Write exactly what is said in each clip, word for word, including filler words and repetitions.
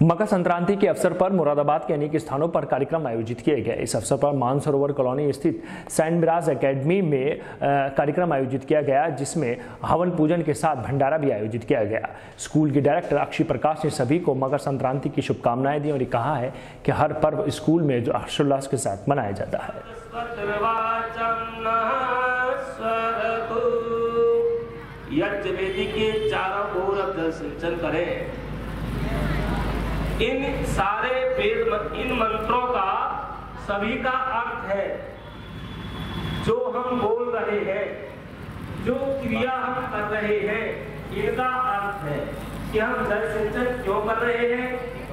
मकर संक्रांति के अवसर पर मुरादाबाद के अनेक स्थानों पर कार्यक्रम आयोजित किए गए। इस अवसर पर मानसरोवर कॉलोनी स्थित सेंट मिराज एकेडमी में कार्यक्रम आयोजित किया गया, जिसमें हवन पूजन के साथ भंडारा भी आयोजित किया गया। स्कूल के डायरेक्टर अक्षय प्रकाश ने सभी को मकर संक्रांति की शुभकामनाएं दी और कहा है कि हर पर्व स्कूल में जो हर्षोल्लास के साथ मनाया जाता है। के चारों ओर जल सिंचन करें। इन सारे वेद इन मंत्रों का सभी का अर्थ है, जो हम बोल रहे हैं, जो क्रिया हम कर रहे हैं, इनका अर्थ है कि हम जल सिंचन क्यों कर रहे हैं।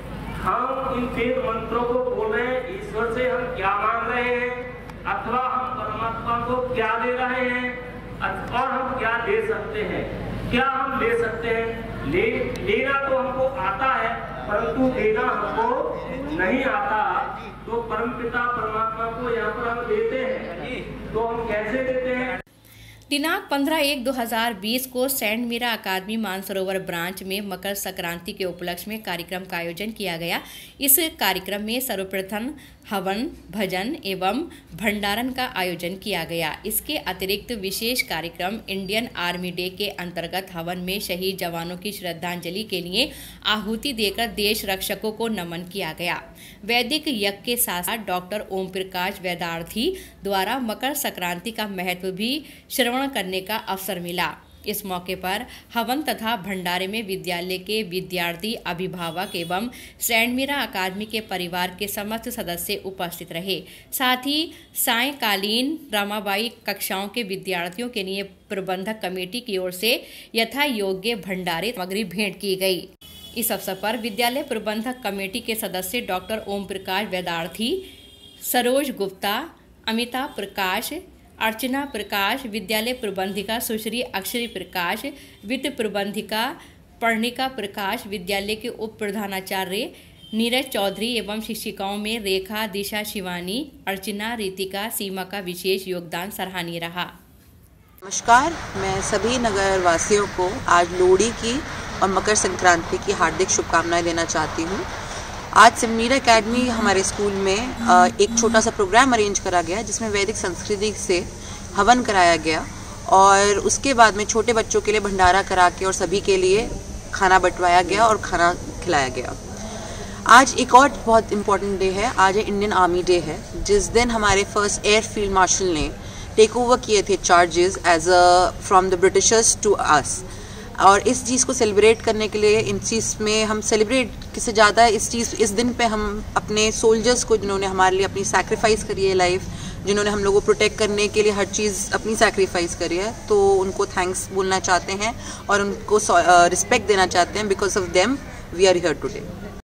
हम इन वेद मंत्रों को बोल रहे हैं, ईश्वर से हम क्या मांग रहे हैं, अथवा हम परमात्मा को क्या दे रहे हैं और हम क्या दे सकते हैं, क्या हम ले सकते हैं। ले लेना तो हमको आता है, परंतु देना हमको नहीं आता। तो परमपिता परमात्मा को यहाँ पर हम देते हैं, तो हम कैसे देते हैं। दिनांक पंद्रह एक दो हज़ार बीस को सेंट मीरा अकादमी मानसरोवर ब्रांच में मकर संक्रांति के उपलक्ष्य में कार्यक्रम का आयोजन किया गया। इस कार्यक्रम में सर्वप्रथम हवन, भजन एवं भंडारण का आयोजन किया गया। इसके अतिरिक्त विशेष कार्यक्रम इंडियन आर्मी डे के अंतर्गत हवन में शहीद जवानों की श्रद्धांजलि के लिए आहुति देकर देश रक्षकों को नमन किया गया। वैदिक यज्ञ के साथ साथ डॉक्टर ओम प्रकाश वेदार्थी द्वारा मकर संक्रांति का महत्व भी श्रवण करने का अवसर मिला। इस मौके पर हवन तथा भंडारे में विद्यालय के विद्यार्थी, अभिभावक एवं सेंट मीरा अकादमी के परिवार के समस्त सदस्य उपस्थित रहे। साथ ही सायंकालीन रमाबाई कक्षाओं के विद्यार्थियों के लिए प्रबंधक कमेटी की ओर से यथा योग्य भंडारे सामग्री भेंट की गई। इस अवसर पर विद्यालय प्रबंधक कमेटी के सदस्य डॉक्टर ओम प्रकाश वेदार्थी, सरोज गुप्ता, अमिता प्रकाश, अर्चना प्रकाश, विद्यालय प्रबंधिका सुश्री अक्षरी प्रकाश, वित्त प्रबंधिका पर्णिका प्रकाश, विद्यालय के उप प्रधानाचार्य नीरज चौधरी एवं शिक्षिकाओं में रेखा, दिशा, शिवानी, अर्चना, रितिका, सीमा का विशेष योगदान सराहनीय रहा। नमस्कार, मैं सभी नगर वासियों को आज लोहड़ी की और मकर संक्रांति की हार्दिक शुभकामनाएं देना चाहती हूँ। आज सेंट मीरा एकेडमी हमारे स्कूल में एक छोटा सा प्रोग्राम अरेंज करा गया, जिसमें वैदिक संस्कृति से हवन कराया गया और उसके बाद में छोटे बच्चों के लिए भंडारा करा के और सभी के लिए खाना बंटवाया गया और खाना खिलाया गया। आज एक और बहुत इम्पोर्टेंट डे है, आज इंडियन आर्मी डे है, जिस दिन हमारे फर्स्ट एयर फील्ड मार्शल ने टेक ओवर किए थे charges as a from the Britishers to us. और इस चीज़ को सेलिब्रेट करने के लिए इन चीज़ में हम सेलिब्रेट किससे ज़्यादा इस चीज़ इस दिन पे हम अपने सोल्जर्स को, जिन्होंने हमारे लिए अपनी सैक्रिफाइस करी है लाइफ, जिन्होंने हम लोगों को प्रोटेक्ट करने के लिए हर चीज़ अपनी सैक्रिफाइस करी है, तो उनको थैंक्स बोलना चाहते हैं और उनको रिस्पेक्ट देना चाहते हैं। Because of them we are here today.